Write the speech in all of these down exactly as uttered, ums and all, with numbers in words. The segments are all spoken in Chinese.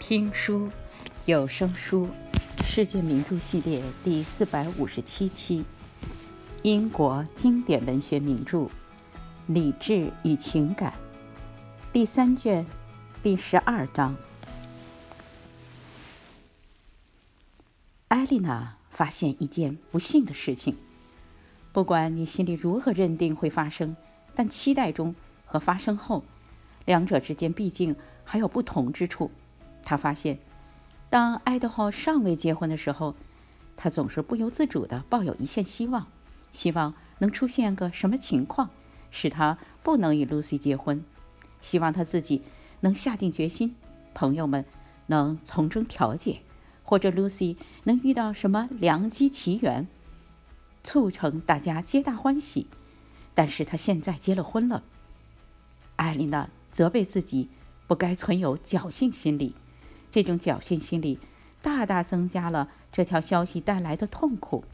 听书有声书世界名著系列第四百五十七期，英国经典文学名著《理智与情感》第三卷第十二章。艾丽娜发现一件不幸的事情，不管你心里如何认定会发生，但期待中和发生后，两者之间毕竟还有不同之处。她发现，当爱德华尚未结婚的时候，他总是不由自主地抱有一线希望，希望能出现个什么情况，使他不能与露西结婚，希望他自己能下定决心，朋友们能从中调解，或者露西能遇到什么良机奇缘，促成大家皆大欢喜。但是他现在结了婚了，艾丽娜责备自己不该存有侥幸心理，这种侥幸心理大大增加了这条消息带来的痛苦。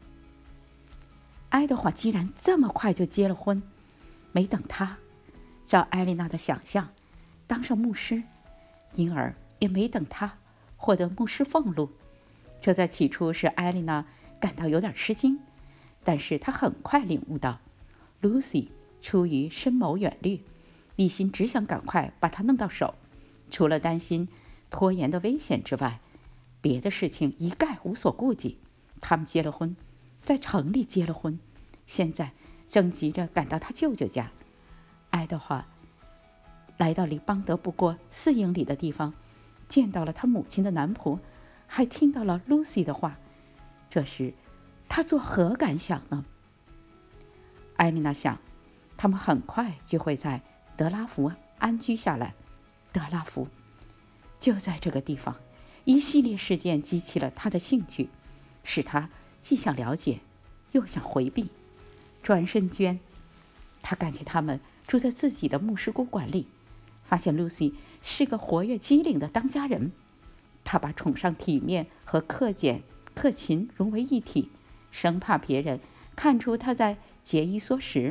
爱德华既然这么快就结了婚，没等他照艾丽娜的想象当上牧师，因而也没等他获得牧师俸禄，这在起初使艾丽娜感到有点吃惊，但是她很快领悟到，Lucy 出于深谋远虑，一心只想赶快把她弄到手，除了担心拖延的危险之外，别的事情一概无所顾忌。他们结了婚，在城里结了婚，现在正急着赶到他舅舅家。爱德华来到离邦德不过四英里的地方，见到了他母亲的男仆，还听到了 Lucy 的话。这时他作何感想呢？艾丽娜想，他们很快就会在德拉福安居下来。德拉福就在这个地方，一系列事件激起了他的兴趣，使他既想了解又想回避。转身间，他感觉他们住在自己的牧师姑馆里，发现 Lucy 是个活跃机灵的当家人。他把崇尚体面和克俭克勤融为一体，生怕别人看出他在节衣缩食。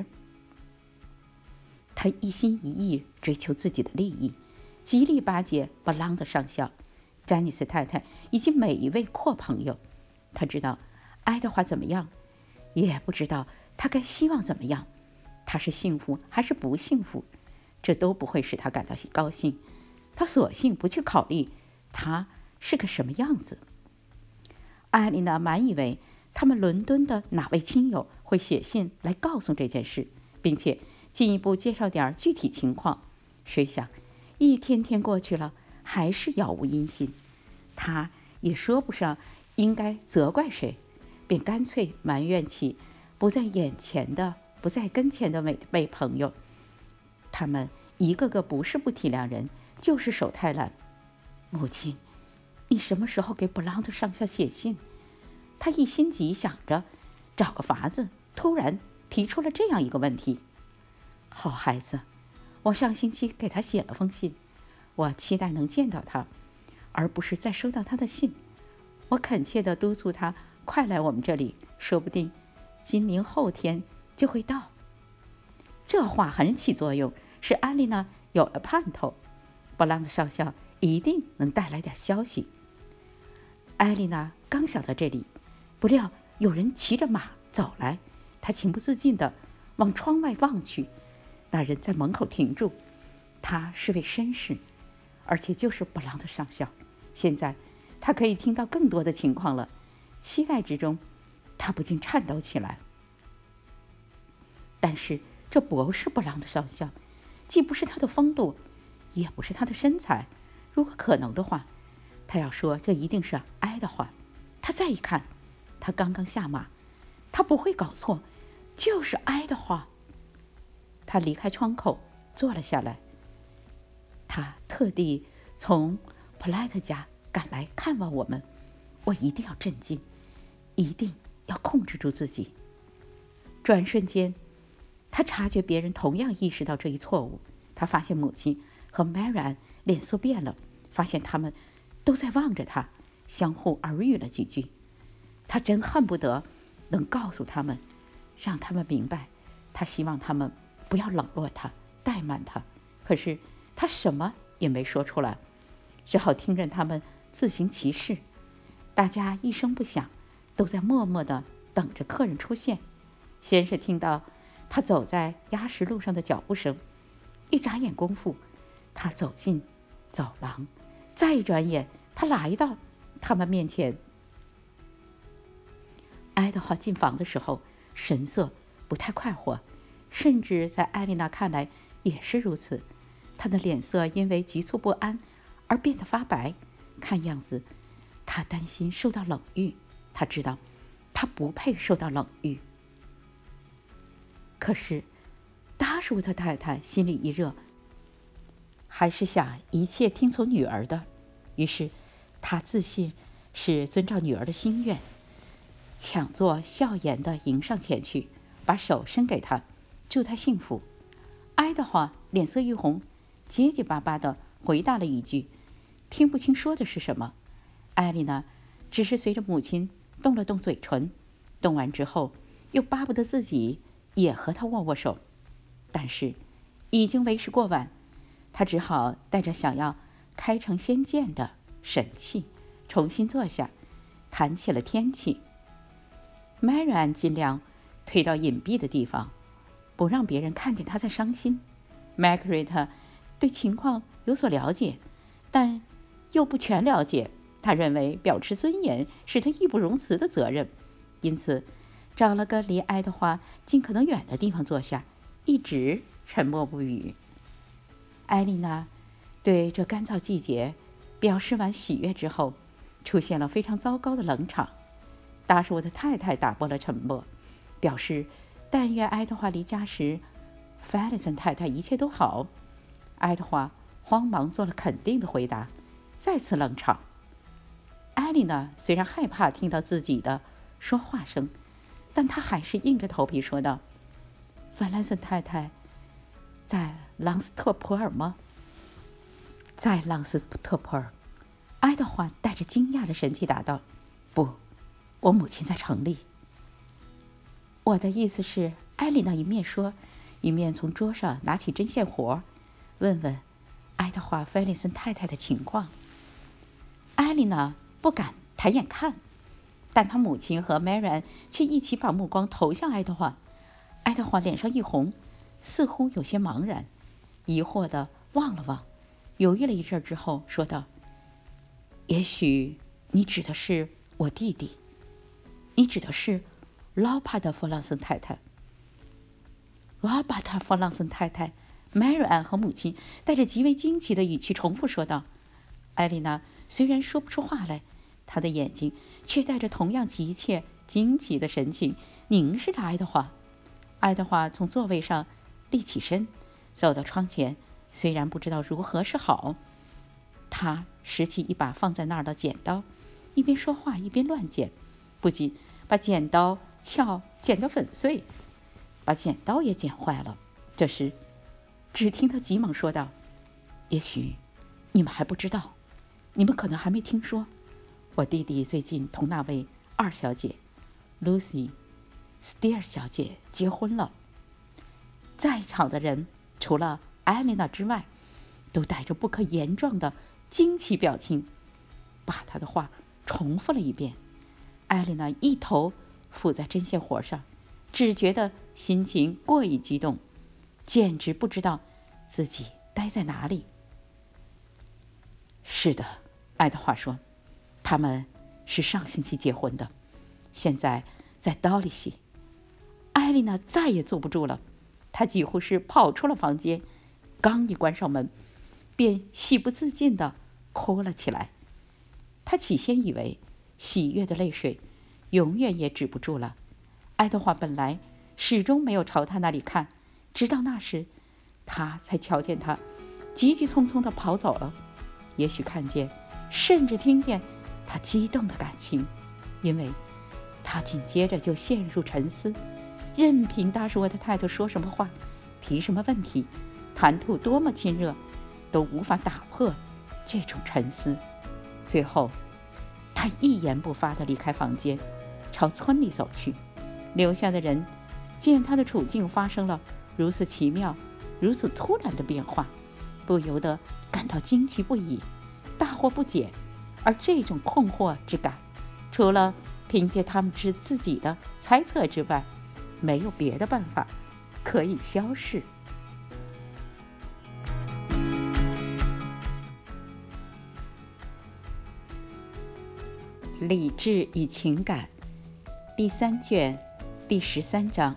他一心一意追求自己的利益，极力巴结布朗的上校、詹妮斯太太以及每一位阔朋友。他知道爱德华怎么样，也不知道他该希望怎么样。他是幸福还是不幸福，这都不会使他感到高兴。他索性不去考虑他是个什么样子。艾丽娜满以为他们伦敦的哪位亲友会写信来告诉这件事，并且进一步介绍点具体情况。谁想一天天过去了，还是杳无音信。他也说不上应该责怪谁，便干脆埋怨起不在眼前的不在跟前的每位朋友。他们一个个不是不体谅人，就是手太懒。母亲，你什么时候给布朗特上校写信？他一心急想着找个法子，突然提出了这样一个问题。好孩子，我上星期给他写了封信，我期待能见到他，而不是再收到他的信。我恳切地督促他快来我们这里，说不定今明后天就会到。这话很起作用，使安丽娜有了盼头，布朗的上校一定能带来点消息。艾丽娜刚想到这里，不料有人骑着马走来，她情不自禁地往窗外望去。那人在门口停住，他是位绅士，而且就是布朗的上校。现在他可以听到更多的情况了，期待之中，他不禁颤抖起来。但是这不是布朗的上校，既不是他的风度，也不是他的身材。如果可能的话，他要说这一定是爱德华。他再一看，他刚刚下马，他不会搞错，就是爱德华。他离开窗口坐了下来。他特地从普莱特家赶来看望我们，我一定要镇静，一定要控制住自己。转瞬间，他察觉别人同样意识到这一错误。他发现母亲和 Marian 脸色变了，发现他们都在望着他，相互耳语了几句。他真恨不得能告诉他们，让他们明白，他希望他们不要冷落他，怠慢他。可是他什么也没说出来， 只好听任他们自行其事。大家一声不响，都在默默地等着客人出现。先是听到他走在压石路上的脚步声，一眨眼功夫，他走进走廊，再一转眼，他来到他们面前。爱德华进房的时候，神色不太快活，甚至在艾丽娜看来也是如此。她的脸色因为急促不安而变得发白，看样子她担心受到冷遇。她知道她不配受到冷遇。可是达什伍特太太心里一热，还是想一切听从女儿的。于是她自信是遵照女儿的心愿，抢作笑颜地迎上前去，把手伸给她，祝她幸福。爱德华脸色一红，结结巴巴地回答了一句，听不清说的是什么。艾丽娜只是随着母亲动了动嘴唇，动完之后又巴不得自己也和她握握手。但是已经为时过晚，她只好带着想要开诚先见的神气重新坐下，谈起了天气。Marian 尽量退到隐蔽的地方，不让别人看见她在伤心。Margaret 对情况有所了解，但又不全了解。他认为表示尊严是他义不容辞的责任，因此找了个离爱德华尽可能远的地方坐下，一直沉默不语。艾丽娜对这干燥季节表示完喜悦之后，出现了非常糟糕的冷场。达什伍特太太打破了沉默，表示但愿爱德华离家时，弗莱森太太一切都好。爱德华慌忙做了肯定的回答，再次冷场。艾丽娜虽然害怕听到自己的说话声，但她还是硬着头皮说道：“弗莱森太太在朗斯特普尔吗？”在朗斯特普尔。爱德华带着惊讶的神气答道：“不，我母亲在城里。”我的意思是，艾丽娜一面说，一面从桌上拿起针线活，问问爱德华·弗莱森太太的情况。艾丽娜不敢抬眼看，但她母亲和 Marian 却一起把目光投向爱德华。爱德华脸上一红，似乎有些茫然，疑惑地望了望，犹豫了一阵之后说道：“也许你指的是我弟弟，你指的是劳帕特·弗朗森太太。”劳帕特·弗朗森太太 Marian 和母亲带着极为惊奇的语气重复说道。艾丽娜虽然说不出话来，她的眼睛却带着同样急切惊奇的神情凝视着爱德华。爱德华从座位上立起身，走到窗前，虽然不知道如何是好，他拾起一把放在那儿的剪刀，一边说话一边乱剪，不仅把剪刀鞘剪得粉碎，把剪刀也剪坏了。这时只听他急忙说道：“也许你们还不知道，你们可能还没听说，我弟弟最近同那位二小姐 Lucy Steer 小姐结婚了。”在场的人除了艾丽娜之外，都带着不可言状的惊奇表情，把她的话重复了一遍。艾丽娜一头伏在针线活上，只觉得心情过于激动，简直不知道自己待在哪里。是的，爱德华说，他们是上星期结婚的，现在在刀里西。艾丽娜再也坐不住了，她几乎是跑出了房间，刚一关上门，便喜不自禁地哭了起来。她起先以为喜悦的泪水永远也止不住了。爱德华本来始终没有朝他那里看，直到那时，他才瞧见他急急匆匆地跑走了。也许看见，甚至听见他激动的感情，因为他紧接着就陷入沉思，任凭达什伍特太太说什么话，提什么问题，谈吐多么亲热，都无法打破这种沉思。最后，他一言不发地离开房间，朝村里走去。留下的人见他的处境发生了如此奇妙、如此突然的变化，不由得感到惊奇不已。 大惑不解，而这种困惑之感，除了凭借他们之自己的猜测之外，没有别的办法可以消逝。理智与情感，第三卷，第十三章。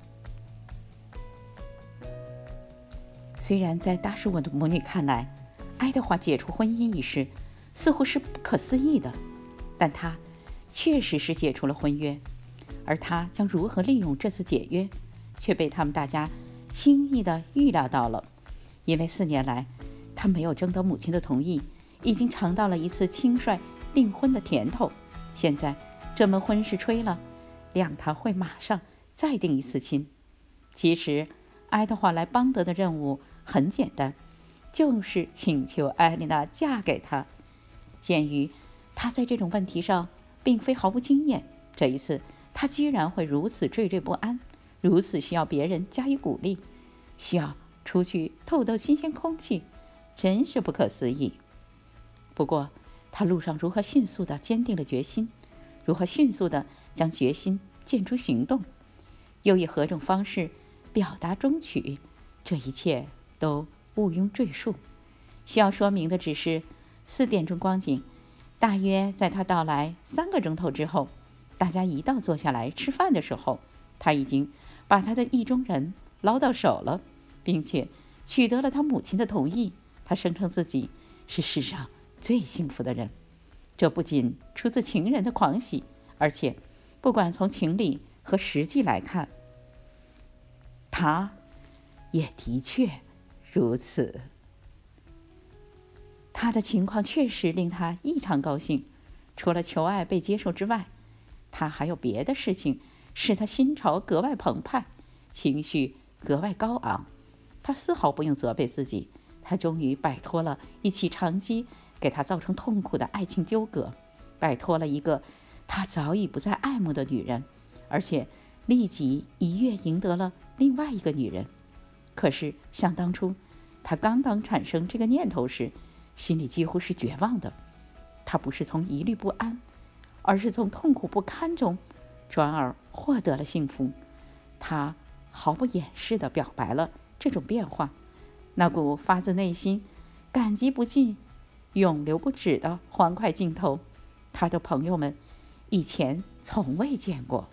虽然在大使我的母女看来，爱德华解除婚姻一事似乎是不可思议的，但他确实是解除了婚约，而他将如何利用这次解约，却被他们大家轻易地预料到了。因为四年来，他没有征得母亲的同意，已经尝到了一次轻率订婚的甜头。现在这门婚事吹了，谅他会马上再订一次亲。其实爱德华来邦德的任务很简单，就是请求艾丽娜嫁给他。鉴于他在这种问题上并非毫无经验，这一次他居然会如此惴惴不安，如此需要别人加以鼓励，需要出去透透新鲜空气，真是不可思议。不过他路上如何迅速地坚定了决心，如何迅速地将决心见诸行动，又以何种方式表达中取，这一切都毋庸赘述。需要说明的只是，四点钟光景，大约在他到来三个钟头之后，大家一道坐下来吃饭的时候，他已经把他的意中人捞到手了，并且取得了他母亲的同意。他声称自己是世上最幸福的人，这不仅出自情人的狂喜，而且不管从情理和实际来看，他也的确如此。他的情况确实令他异常高兴，除了求爱被接受之外，他还有别的事情使他心潮格外澎湃，情绪格外高昂。他丝毫不用责备自己，他终于摆脱了一起长期给他造成痛苦的爱情纠葛，摆脱了一个他早已不再爱慕的女人，而且立即一跃赢得了另外一个女人。可是想当初他刚刚产生这个念头时，心里几乎是绝望的。他不是从疑虑不安，而是从痛苦不堪中转而获得了幸福。他毫不掩饰地表白了这种变化，那股发自内心感激不尽永流不止的欢快劲头，他的朋友们以前从未见过。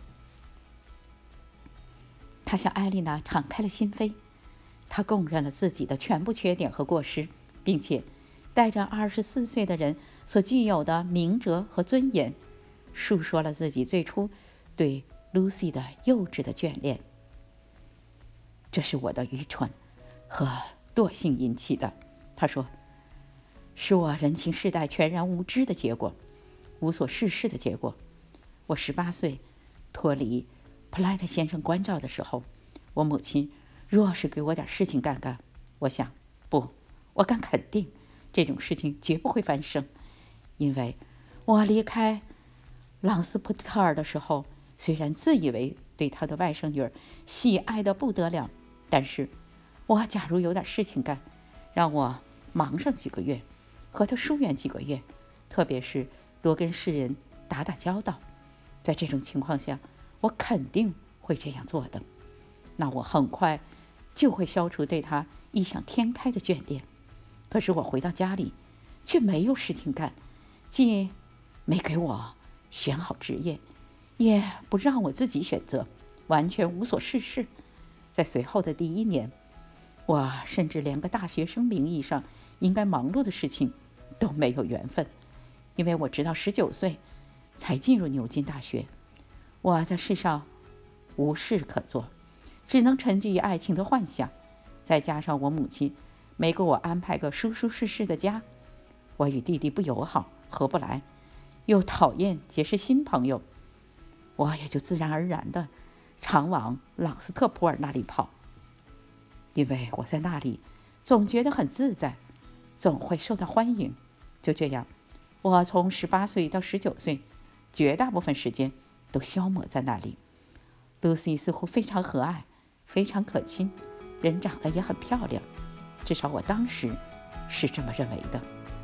他向艾丽娜敞开了心扉，他供认了自己的全部缺点和过失，并且带着二十四岁的人所具有的明哲和尊严，述说了自己最初对 Lucy 的幼稚的眷恋。这是我的愚蠢和惰性引起的，他说，是我人情世代全然无知的结果，无所事事的结果。我十八岁脱离普莱特先生关照的时候，我母亲若是给我点事情干干，我想，不，我敢肯定这种事情绝不会发生。因为我离开朗斯普特尔的时候，虽然自以为对他的外甥女儿喜爱的不得了，但是我假如有点事情干，让我忙上几个月，和他疏远几个月，特别是多跟世人打打交道，在这种情况下，我肯定会这样做的。那我很快就会消除对他异想天开的眷恋。可是我回到家里，却没有事情干，既没给我选好职业，也不让我自己选择，完全无所事事。在随后的第一年，我甚至连个大学生名义上应该忙碌的事情都没有缘分，因为我直到十九岁才进入牛津大学。我在世上无事可做，只能沉寂于爱情的幻想，再加上我母亲没给我安排个舒舒适适的家，我与弟弟不友好，合不来，又讨厌结识新朋友，我也就自然而然的常往朗斯特普尔那里跑，因为我在那里总觉得很自在，总会受到欢迎。就这样，我从十八岁到十九岁，绝大部分时间都消磨在那里。Lucy 似乎非常和蔼，非常可亲，人长得也很漂亮，至少我当时是这么认为的。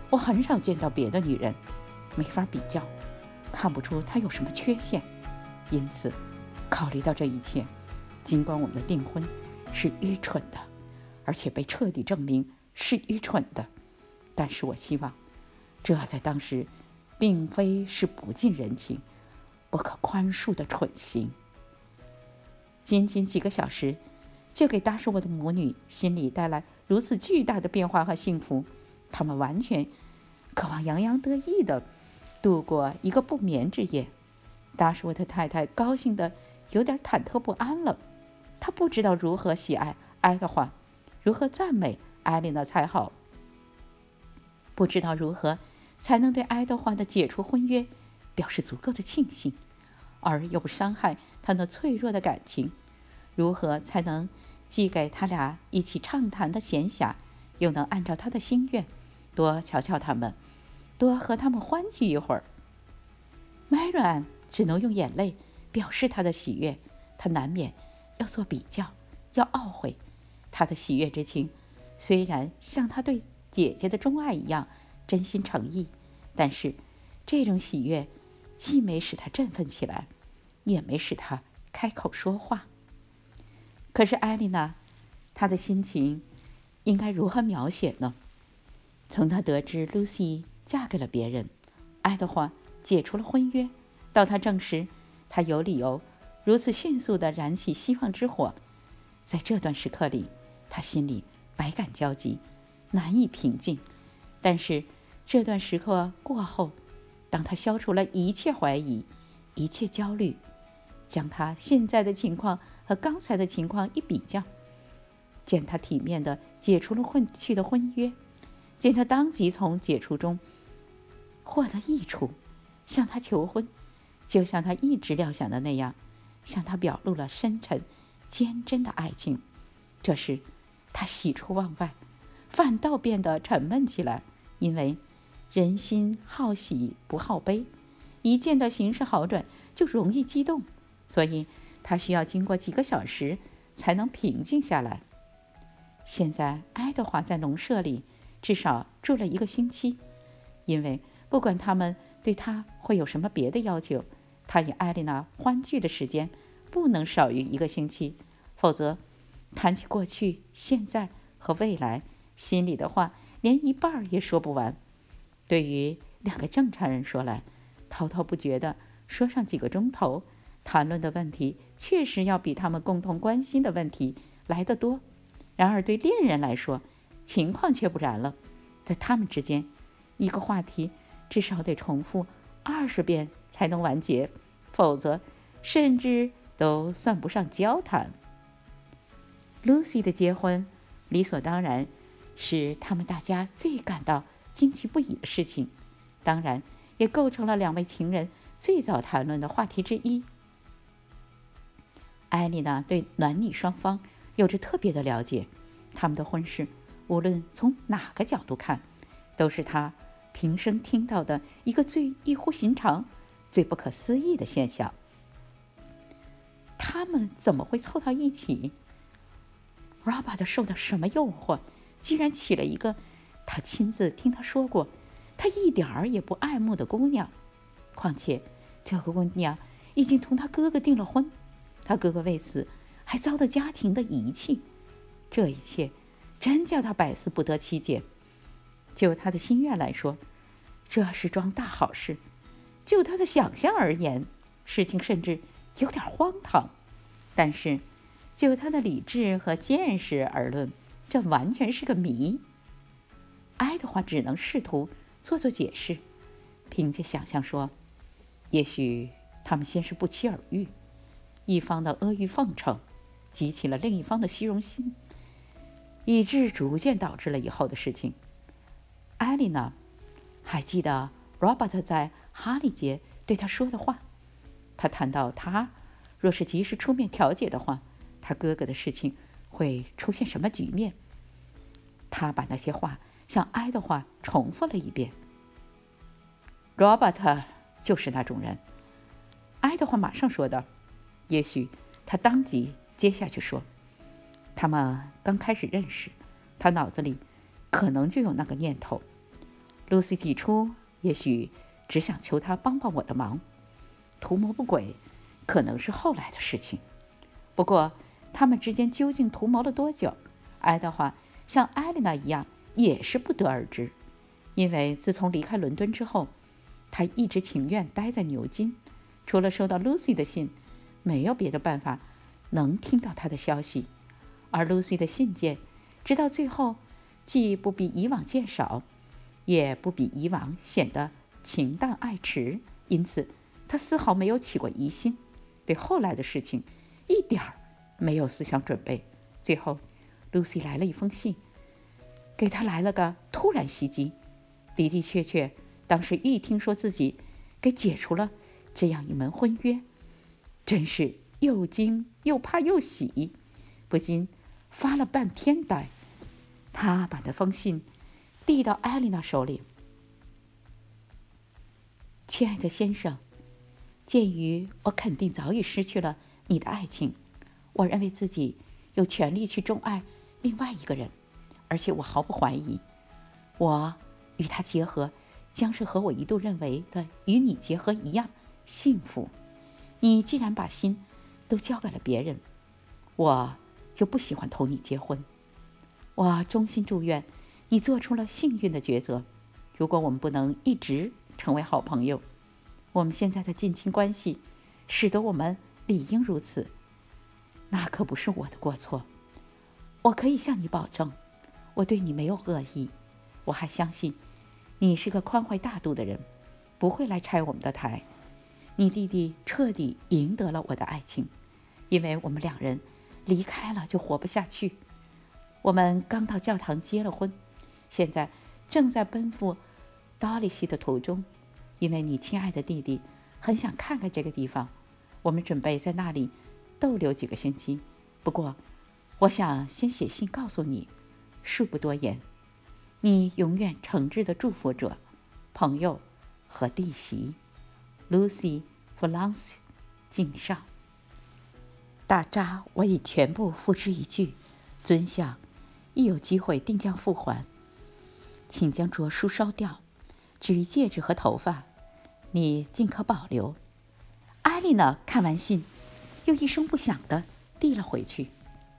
我很少见到别的女人，没法比较，看不出她有什么缺陷。因此，考虑到这一切，尽管我们的订婚是愚蠢的，而且被彻底证明是愚蠢的，但是我希望，这在当时并非是不近人情、不可宽恕的蠢行。仅仅几个小时，就给达什沃的母女心里带来如此巨大的变化和幸福，他们完全渴望洋洋得意地度过一个不眠之夜。达什沃特太太高兴得有点忐忑不安了，她不知道如何喜爱爱德华，如何赞美艾琳娜才好，不知道如何才能对爱德华的解除婚约表示足够的庆幸，而又不伤害他那脆弱的感情，如何才能既给他俩一起畅谈的闲暇，又能按照他的心愿多瞧瞧他们，多和他们欢聚一会儿。Marian只能用眼泪表示他的喜悦，他难免要做比较，要懊悔。他的喜悦之情虽然像他对姐姐的钟爱一样真心诚意，但是这种喜悦既没使他振奋起来，也没使他开口说话。可是艾丽娜，她的心情应该如何描写呢？从她得知 Lucy 嫁给了别人，爱德华解除了婚约，到她证实她有理由如此迅速地燃起希望之火，在这段时刻里，她心里百感交集，难以平静。但是这段时刻过后，当她消除了一切怀疑，一切焦虑，将她现在的情况和刚才的情况一比较，见她体面地解除了混去的婚约，见她当即从解除中获得益处，向他求婚，就像他一直料想的那样，向他表露了深沉坚贞的爱情。这时他喜出望外，反倒变得沉闷起来，因为人心好喜不好悲，一见到形势好转就容易激动，所以他需要经过几个小时才能平静下来。现在爱德华在农舍里至少住了一个星期，因为不管他们对他会有什么别的要求，他与艾丽娜欢聚的时间不能少于一个星期，否则谈起过去、现在和未来，心里的话连一半也说不完。对于两个正常人说来，滔滔不绝地说上几个钟头，谈论的问题确实要比他们共同关心的问题来得多。然而对恋人来说，情况却不然了，在他们之间，一个话题至少得重复二十遍才能完结，否则甚至都算不上交谈。Lucy 的结婚理所当然是他们大家最感到惊奇不已的事情，当然也构成了两位情人最早谈论的话题之一。艾丽娜对男女双方有着特别的了解，他们的婚事无论从哪个角度看，都是她平生听到的一个最异乎寻常、最不可思议的现象。他们怎么会凑到一起？ Robert 受到什么诱惑，居然娶了一个他亲自听他说过他一点儿也不爱慕的姑娘？况且这个姑娘已经同他哥哥订了婚，他哥哥为此还遭到家庭的遗弃。这一切真叫他百思不得其解。就他的心愿来说，这是桩大好事；就他的想象而言，事情甚至有点荒唐。但是就他的理智和见识而论，这完全是个谜。爱德华只能试图做做解释，凭借想象说，也许他们先是不期而遇，一方的阿谀奉承激起了另一方的虚荣心，以致逐渐导致了以后的事情。艾丽娜还记得 Robert 在哈利街对他说的话，他谈到他若是及时出面调解的话，他哥哥的事情会出现什么局面。他把那些话向爱德华重复了一遍。 Robert 就是那种人，爱德华马上说道。也许他当即接下去说，他们刚开始认识，他脑子里可能就有那个念头。 露西起初也许只想求他帮帮我的忙，图谋不轨可能是后来的事情。不过他们之间究竟图谋了多久，爱德华像艾琳娜一样也是不得而知。因为自从离开伦敦之后，他一直情愿待在牛津，除了收到 Lucy 的信，没有别的办法能听到她的消息。而 Lucy 的信件直到最后既不比以往见少，也不比以往显得情淡爱迟，因此他丝毫没有起过疑心，对后来的事情一点儿没有思想准备。最后 Lucy 来了一封信，给他来了个突然袭击。的的确确，当时一听说自己给解除了这样一门婚约，真是又惊又怕又喜，不禁发了半天呆。他把那封信递到艾琳娜手里。亲爱的先生，鉴于我肯定早已失去了你的爱情，我认为自己有权利去钟爱另外一个人，而且我毫不怀疑，我与他结合将是和我一度认为的与你结合一样幸福。你既然把心都交给了别人，我就不喜欢同你结婚。我衷心祝愿你做出了幸运的抉择。如果我们不能一直成为好朋友，我们现在的近亲关系使得我们理应如此，那可不是我的过错。我可以向你保证，我对你没有恶意。我还相信你是个宽怀大度的人，不会来拆我们的台。你弟弟彻底赢得了我的爱情，因为我们两人离开了就活不下去。我们刚到教堂结了婚，现在正在奔赴达利西的途中，因为你亲爱的弟弟很想看看这个地方。我们准备在那里逗留几个星期。不过我想先写信告诉你，恕不多言。你永远诚挚的祝福者、朋友和弟媳 Lucy Florence 敬上。大札我已全部付之一炬，尊相一有机会定将付还，请将着书烧掉。至于戒指和头发，你尽可保留。艾莉娜看完信，又一声不响地递了回去。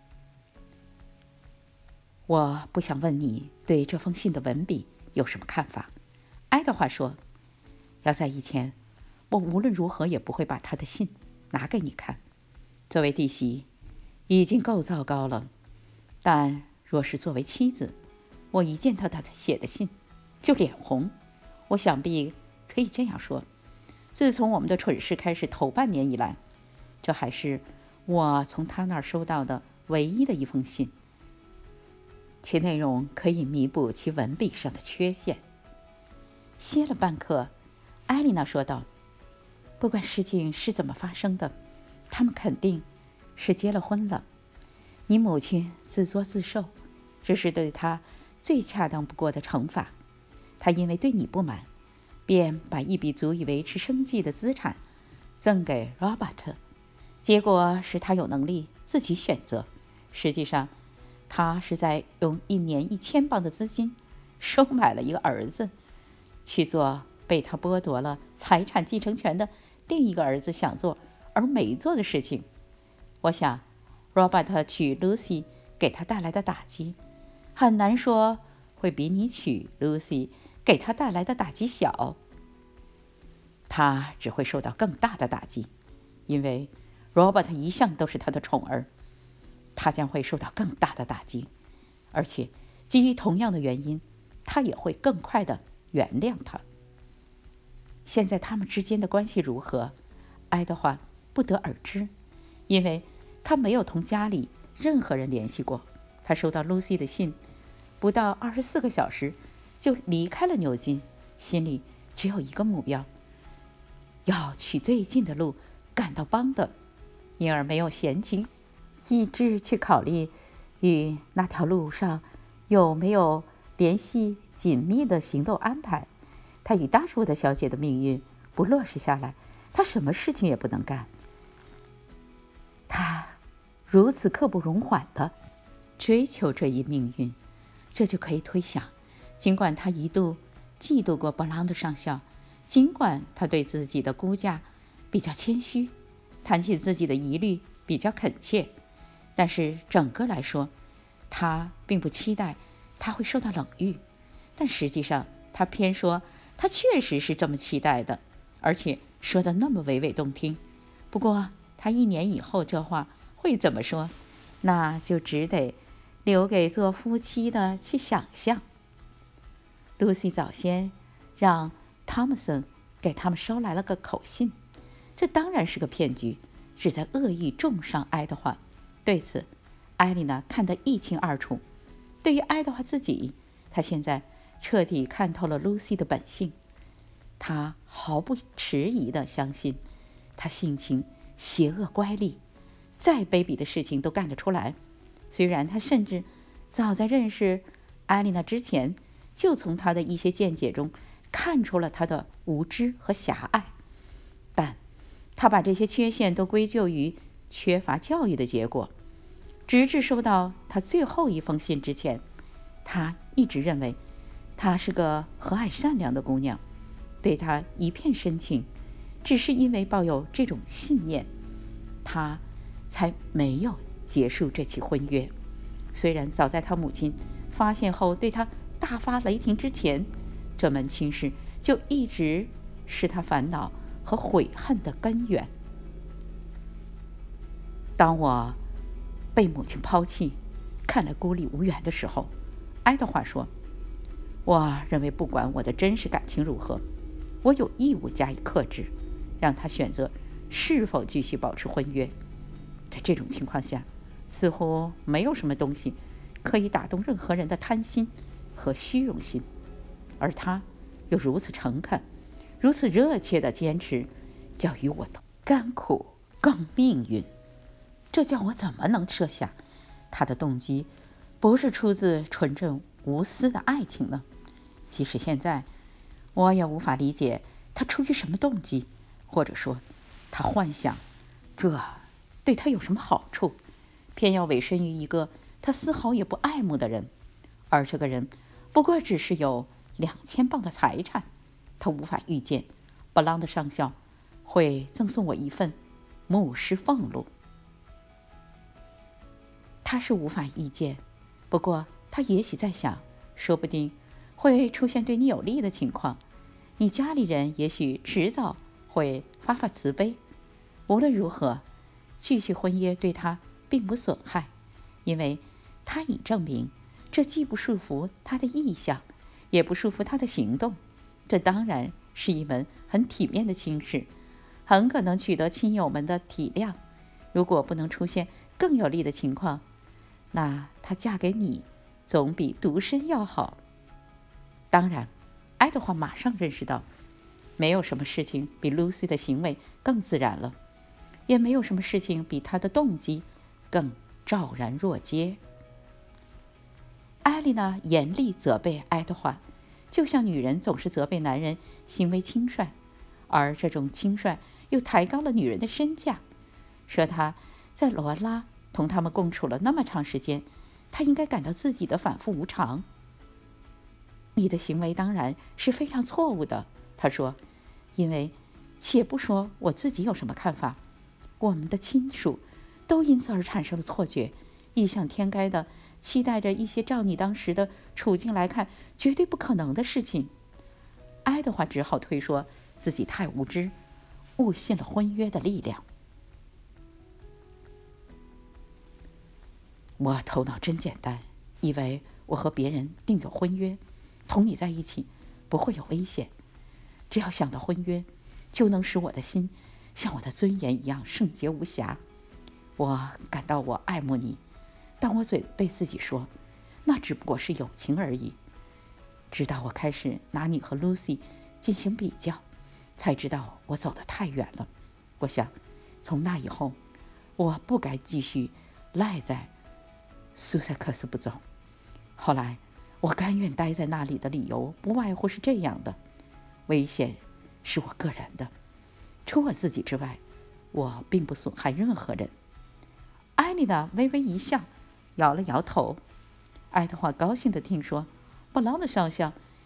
我不想问你对这封信的文笔有什么看法，爱德华说。要在以前，我无论如何也不会把他的信拿给你看。作为弟媳，已经够糟糕了，但若是作为妻子，我一见到他写的信就脸红。我想必可以这样说，自从我们的蠢事开始头半年以来，这还是我从他那儿收到的唯一的一封信，其内容可以弥补其文笔上的缺陷。歇了半刻，艾莉娜说道：“不管事情是怎么发生的，他们肯定是结了婚了。你母亲自作自受，这是对她最恰当不过的惩罚。她因为对你不满，便把一笔足以维持生计的资产赠给 Robert， 结果是他有能力自己选择。实际上，他是在用一年一千磅的资金收买了一个儿子，去做被他剥夺了财产继承权的另一个儿子想做而没做的事情。我想 Robert 娶 Lucy 给他带来的打击，很难说会比你娶 Lucy 给他带来的打击小。他只会受到更大的打击，因为 Robert 一向都是他的宠儿。他将会受到更大的打击，而且基于同样的原因，他也会更快地原谅他。现在他们之间的关系如何，爱德华不得而知，因为他没有同家里任何人联系过。他收到 Lucy 的信，不到二十四个小时就离开了牛津，心里只有一个目标，要取最近的路赶到邦德，因而没有闲情意志去考虑与那条路上有没有联系紧密的行动安排。他以大数的小姐的命运不落实下来，他什么事情也不能干。他如此刻不容缓地追求这一命运，这就可以推想，尽管他一度嫉妒过布朗的上校，尽管他对自己的估价比较谦虚，谈起自己的疑虑比较恳切，但是整个来说，他并不期待他会受到冷遇。但实际上，他偏说他确实是这么期待的，而且说得那么娓娓动听。不过，他一年以后这话会怎么说，那就只得留给做夫妻的去想象。Lucy 早先让汤姆森给他们捎来了个口信，这当然是个骗局，旨在恶意重伤爱德华。对此，艾莉娜看得一清二楚。对于爱德华自己，他现在彻底看透了 Lucy 的本性。他毫不迟疑地相信，他性情邪恶乖戾，再卑鄙的事情都干得出来。虽然他甚至早在认识艾莉娜之前，就从他的一些见解中看出了他的无知和狭隘，但他把这些缺陷都归咎于缺乏教育的结果。直至收到他最后一封信之前，他一直认为她是个和蔼善良的姑娘，对她一片深情。只是因为抱有这种信念，他才没有结束这起婚约。虽然早在他母亲发现后对他大发雷霆之前，这门亲事就一直是他烦恼和悔恨的根源。当我被母亲抛弃，看来孤立无援的时候，爱德华说，我认为不管我的真实感情如何，我有义务加以克制，让他选择是否继续保持婚约。在这种情况下，似乎没有什么东西可以打动任何人的贪心和虚荣心，而他又如此诚恳，如此热切地坚持要与我甘苦共命运，这叫我怎么能设想他的动机不是出自纯正无私的爱情呢？即使现在，我也无法理解他出于什么动机，或者说他幻想这对他有什么好处，偏要委身于一个他丝毫也不爱慕的人，而这个人不过只是有两千磅的财产。他无法预见布朗的上校会赠送我一份牧师俸禄。他是无法预见，不过他也许在想，说不定会出现对你有利的情况，你家里人也许迟早会发发慈悲。无论如何，继续婚约对他并无损害，因为他已证明这既不束缚他的意向，也不束缚他的行动。这当然是一门很体面的亲事，很可能取得亲友们的体谅。如果不能出现更有利的情况，那她嫁给你总比独身要好。当然，爱德华马上认识到，没有什么事情比 Lucy 的行为更自然了，也没有什么事情比她的动机更昭然若揭。艾丽娜严厉责备爱德华，就像女人总是责备男人行为轻率，而这种轻率又抬高了女人的身价，说她在罗拉同他们共处了那么长时间，她应该感到自己的反复无常。你的行为当然是非常错误的，他说，因为且不说我自己有什么看法，我们的亲属都因此而产生了错觉，异想天开的期待着一些照你当时的处境来看绝对不可能的事情。爱德华只好推说自己太无知，误信了婚约的力量。我头脑真简单，以为我和别人订有婚约，同你在一起不会有危险。只要想到婚约，就能使我的心像我的尊严一样圣洁无瑕。我感到我爱慕你，但我嘴对自己说，那只不过是友情而已。直到我开始拿你和 Lucy 进行比较，才知道我走得太远了。我想，从那以后，我不该继续赖在苏塞克斯不走。后来，我甘愿待在那里的理由不外乎是这样的：危险是我个人的，除我自己之外，我并不损害任何人。艾丽娜微微一笑，摇了摇头。爱德华高兴地听说，布朗的上校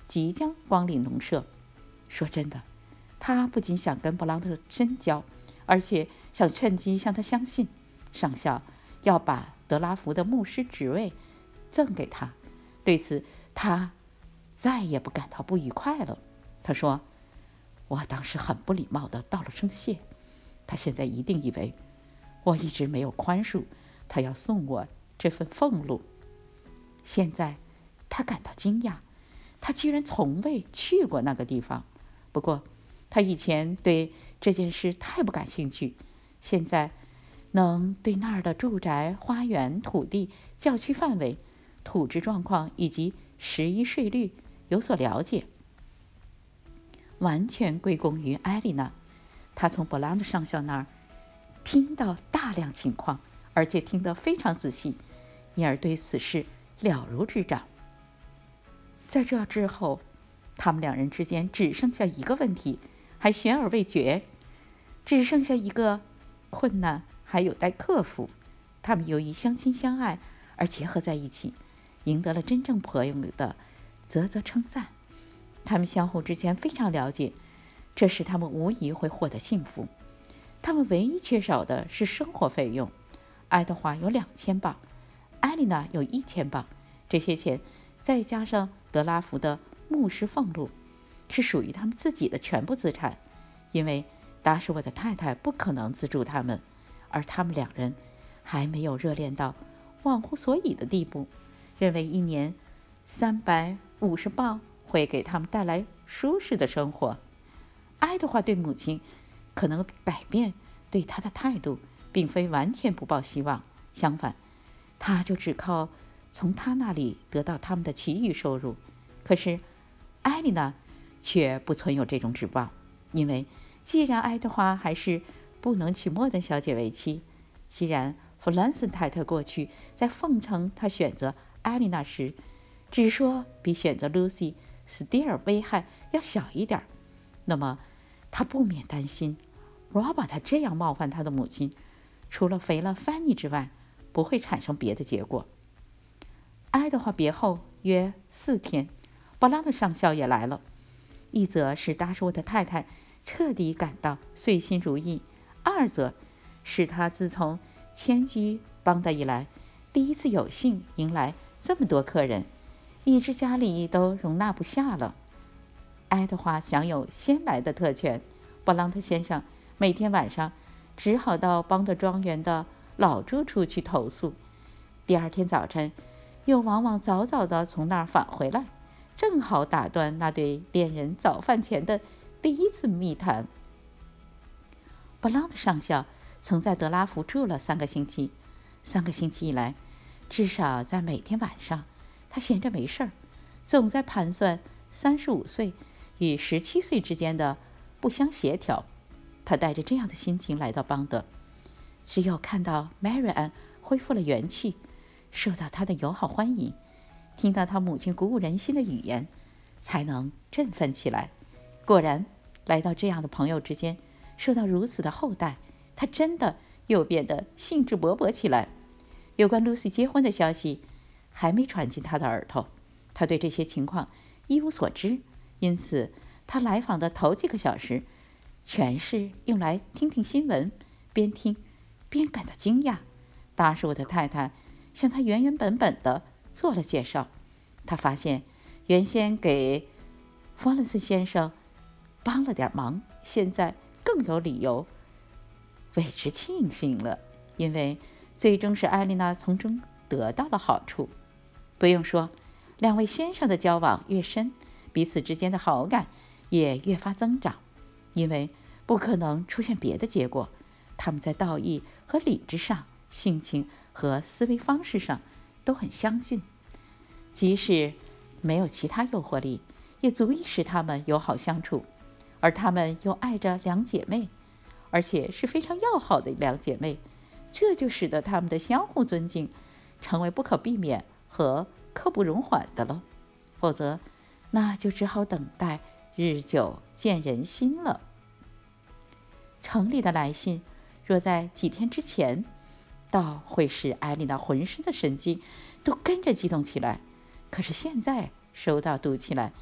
即将光临农舍。说真的，他不仅想跟布朗特深交，而且想趁机向他相信，上校要把德拉福的牧师职位赠给他。对此，他再也不感到不愉快了。他说：“我当时很不礼貌地道了声谢。他现在一定以为我一直没有宽恕他要送我这份俸禄。现在他感到惊讶，他居然从未去过那个地方。不过他以前对这件事太不感兴趣，现在能对那儿的住宅、花园、土地、教区范围、土质状况以及十一税率有所了解，完全归功于艾丽娜。她从勃朗特上校那儿听到大量情况，而且听得非常仔细，因而对此事了如指掌。在这之后，他们两人之间只剩下一个问题，还悬而未决，只剩下一个困难还有待克服。他们由于相亲相爱而结合在一起，赢得了真正朋友的啧啧称赞。他们相互之间非常了解，这使他们无疑会获得幸福。他们唯一缺少的是生活费用。爱德华有两千镑，艾丽娜有一千镑，这些钱再加上德拉福的牧师俸禄，是属于他们自己的全部资产。因为达什沃的太太不可能资助他们，而他们两人还没有热恋到忘乎所以的地步，认为一年三百五十镑会给他们带来舒适的生活。爱德华对母亲可能改变对他的态度，并非完全不抱希望，相反，他就只靠从他那里得到他们的其余收入。可是艾丽娜却不存有这种指望，因为既然爱德华还是不能娶莫登小姐为妻，既然弗兰森太太过去在奉承他选择艾丽娜时只说比选择 Lucy 斯蒂尔危害要小一点，那么他不免担心 Robert 这样冒犯他的母亲，除了肥了芬妮之外，不会产生别的结果。爱德华别后约四天，勃朗特上校也来了。一则是达什沃的太太彻底感到遂心如意，二则是他自从迁居邦德以来，第一次有幸迎来这么多客人，以致家里都容纳不下了。爱德华享有先来的特权，勃朗特先生每天晚上只好到邦德庄园的老住处去投宿，第二天早晨又往往早早地从那儿返回来，正好打断那对恋人早饭前的第一次密谈。勃朗特上校曾在德拉福住了三个星期，三个星期以来，至少在每天晚上，他闲着没事儿，总在盘算三十五岁与十七岁之间的不相协调。他带着这样的心情来到邦德，只有看到 Marianne 恢复了元气，受到他的友好欢迎，听到他母亲鼓舞人心的语言，才能振奋起来。果然，来到这样的朋友之间，受到如此的厚待，他真的又变得兴致勃勃起来。有关 Lucy 结婚的消息还没传进他的耳朵，他对这些情况一无所知，因此他来访的头几个小时全是用来听听新闻，边听边感到惊讶。达什沃的太太向他原原本本地做了介绍，他发现原先给弗兰斯先生帮了点忙，现在更有理由为之庆幸了，因为最终是艾丽娜从中得到了好处。不用说，两位先生的交往越深，彼此之间的好感也越发增长，因为不可能出现别的结果。他们在道义和理智上、性情和思维方式上都很相近，即使没有其他诱惑力，也足以使他们友好相处。而他们又爱着两姐妹，而且是非常要好的两姐妹，这就使得他们的相互尊敬成为不可避免和刻不容缓的了。否则，那就只好等待日久见人心了。城里的来信若在几天之前倒会使艾丽娜浑身的神经都跟着激动起来，可是现在收到读起来，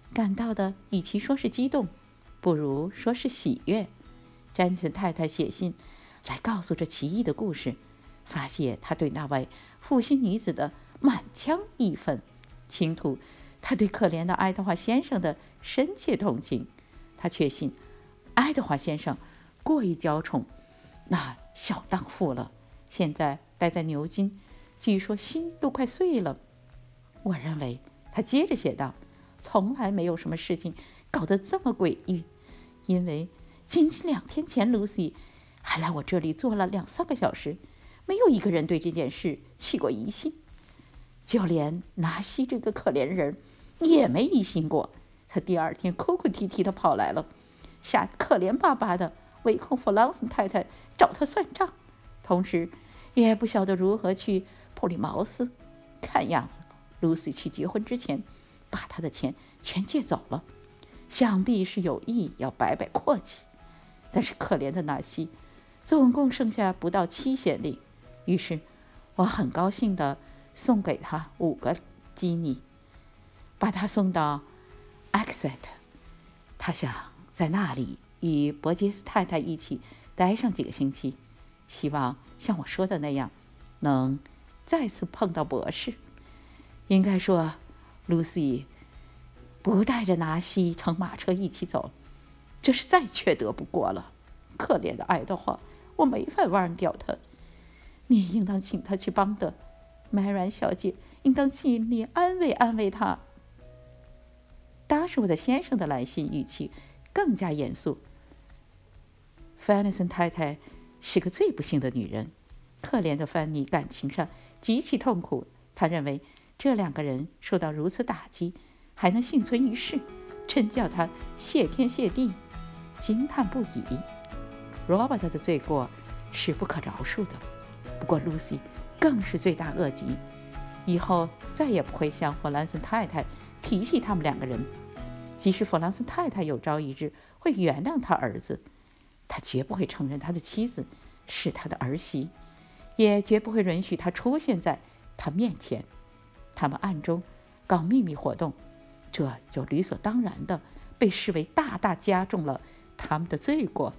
感到的与其说是激动，不如说是喜悦。詹妮斯太太写信来告诉这奇异的故事，发泄她对那位负心女子的满腔义愤，倾吐她对可怜的爱德华先生的深切同情。她确信爱德华先生过于娇宠那小荡妇了，现在待在牛津，据说心都快碎了。我认为，他接着写道，从来没有什么事情搞得这么诡异，因为仅仅两天前，Lucy 还来我这里坐了两三个小时，没有一个人对这件事起过疑心，就连拿西这个可怜人也没疑心过。他第二天哭哭啼啼地跑来了，吓可怜巴巴的，唯恐弗朗森太太找他算账，同时也不晓得如何去普利茅斯。看样子，Lucy 去结婚之前把他的钱全借走了，想必是有意要摆摆阔气。但是可怜的纳西总共剩下不到七先令，于是我很高兴地送给他五个基尼，把他送到 Exeter。 他想在那里与伯杰斯太太一起待上几个星期，希望像我说的那样能再次碰到博士。应该说，Lucy 不带着拿西乘马车一起走，这是再缺德不过了。可怜的爱德华，我没法忘掉他。你应当请他去邦德，麦兰小姐应当尽力安慰安慰他。达什伍德先生的来信语气更加严肃。范尼森太太是个最不幸的女人，可怜的范妮感情上极其痛苦。她认为这两个人受到如此打击，还能幸存于世，真叫她谢天谢地，惊叹不已。Robert 的罪过是不可饶恕的，不过 Lucy 更是罪大恶极，以后再也不会向弗兰森太太提起他们两个人。即使弗朗森太太有朝一日会原谅他儿子，他绝不会承认他的妻子是他的儿媳，也绝不会允许他出现在他面前。他们暗中搞秘密活动，这就理所当然的被视为大大加重了他们的罪过。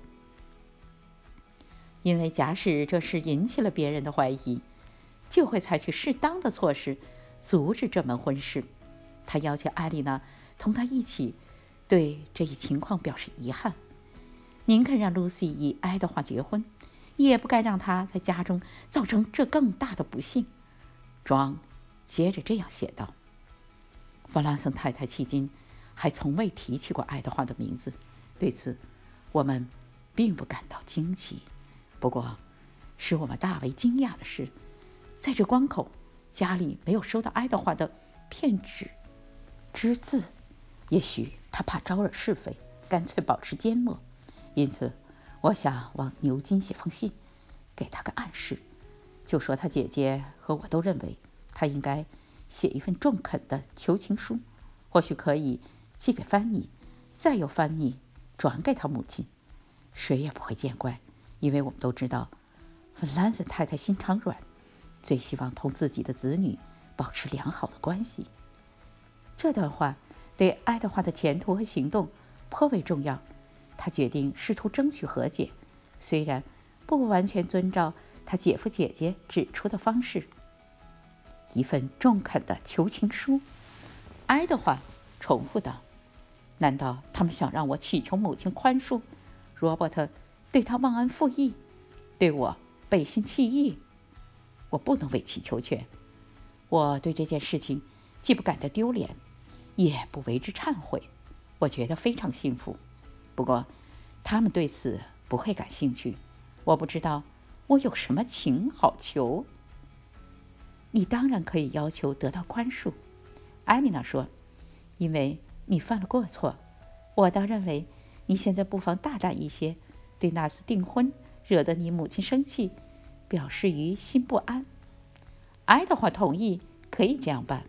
因为假使这事引起了别人的怀疑，就会采取适当的措施阻止这门婚事。他要求艾丽娜同他一起对这一情况表示遗憾，宁肯让露西与爱德华结婚，也不该让他在家中造成这更大的不幸。庄接着这样写道：弗兰森太太迄今还从未提起过爱德华的名字，对此我们并不感到惊奇。不过使我们大为惊讶的是，在这关口，家里没有收到爱德华的片纸之字。也许他怕招惹是非，干脆保持缄默。因此我想往牛津写封信，给他个暗示，就说他姐姐和我都认为他应该写一份中肯的求情书，或许可以寄给范妮，再由范妮转给他母亲。谁也不会见怪，因为我们都知道弗兰森太太心肠软，最希望同自己的子女保持良好的关系。这段话对爱德华的前途和行动颇为重要。他决定试图争取和解，虽然不完全遵照他姐夫姐姐指出的方式。一份中肯的求情书，爱德华重复道：难道他们想让我祈求母亲宽恕罗伯特对他忘恩负义，对我背信弃义？我不能委曲求全。我对这件事情既不感到丢脸，也不为之忏悔。我觉得非常幸福。不过他们对此不会感兴趣。我不知道我有什么情好求。你当然可以要求得到宽恕，艾米娜说，因为你犯了过错。我倒认为你现在不妨大胆一些，对那次订婚惹得你母亲生气表示于心不安。爱德华同意可以这样办。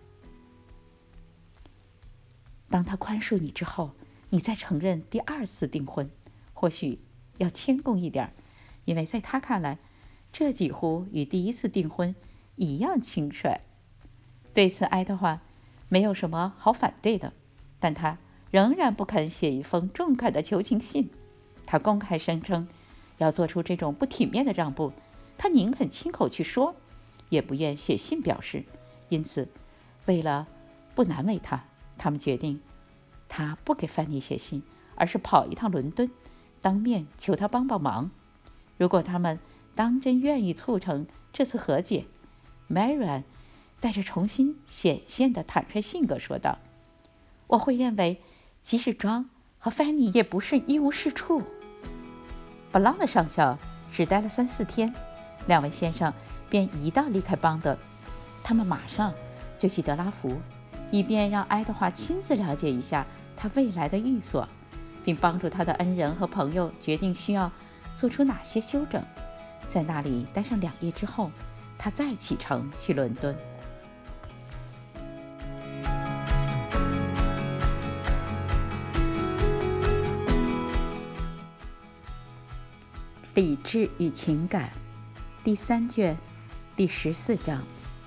当他宽恕你之后，你再承认第二次订婚，或许要谦恭一点，因为在他看来，这几乎与第一次订婚一样轻率。对此，爱德华没有什么好反对的，但他仍然不肯写一封中肯的求情信。他公开声称要做出这种不体面的让步，他宁肯亲口去说，也不愿写信表示。因此，为了不难为他，他们决定他不给范妮写信，而是跑一趟伦敦，当面求他帮帮忙。如果他们当真愿意促成这次和解，Marian 带着重新显现的坦率性格说道：“我会认为，即使庄和范妮也不是一无是处。”布朗的上校只待了三四天，两位先生便一道离开邦德。他们马上就去德拉福，以便让爱德华亲自了解一下他未来的寓所，并帮助他的恩人和朋友决定需要做出哪些修整。在那里待上两夜之后，他再启程去伦敦。理智与情感，第三卷，第十四章。